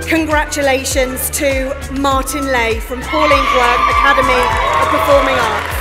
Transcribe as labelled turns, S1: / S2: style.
S1: congratulations to Martin Lay from Paul Inkworth Academy of Performing Arts.